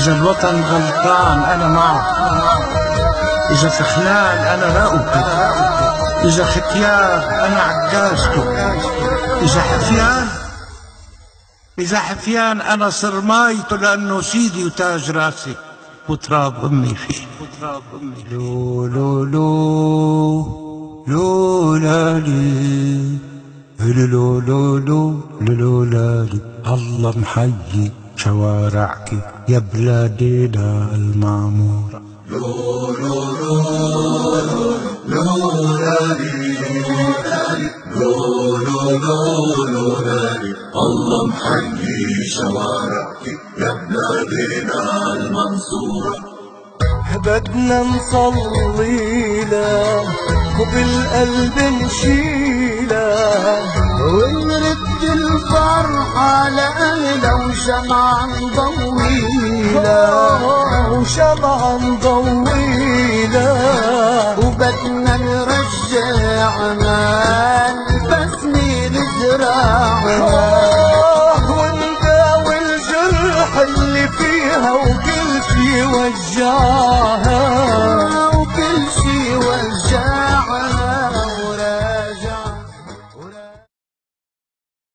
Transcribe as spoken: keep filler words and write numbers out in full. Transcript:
إذا الوطن غلطان أنا معه، إذا فخلان أنا رأوته، إذا ختيار أنا عكازته، إذا حفيان إذا حفيان أنا صرمايته، لأنه سيدي وتاج راسي وتراب أمي فيه. لو لو لو لو لالي لو لو لو لو لالي، الله محيي شوارعك يا بلادنا المعمورة. لو لو لو لو لالي لو لو لو لو لالي، الله محيي شوارعك يا بلادنا المنصورة. بدنا نصلي له وبالقلب نشيله، ونرد الفرحة لأهله وشمعة نضويله، وشمعة نضويله، وبدنا نرجع البسمة نزرعها، ونداوي الجرح اللي فيها وكل شي وجعها.